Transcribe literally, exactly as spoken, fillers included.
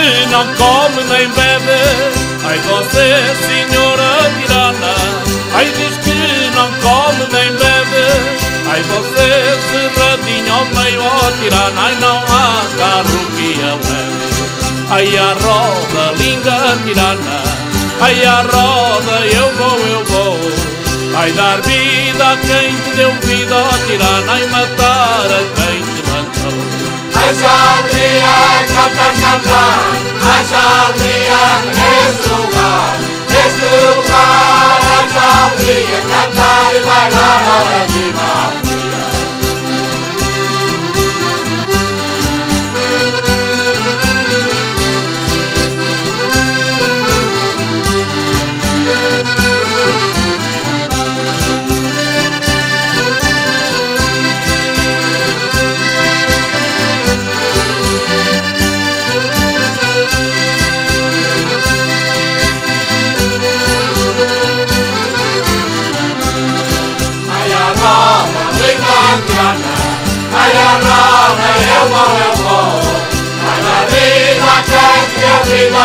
que não come nem bebe. Ai você, senhora tirana, ai diz que não come nem bebe. Ai você, cerradinho ao meio, ó tirana, ai não há carro que a leve. Ai a roda, linda tirana, ai a roda, eu vou, eu vou. Ai dar vida a quem te deu vida, ó tirana, ai matar a quem te matou. Ai Saldria, canta, canta, ai Saldria, neste lugar, neste lugar, ai Saldria, cantar e bailar a hora de Maria. Ai a roda, eu vou, eu vou. Ai a vida, quem te deu vida,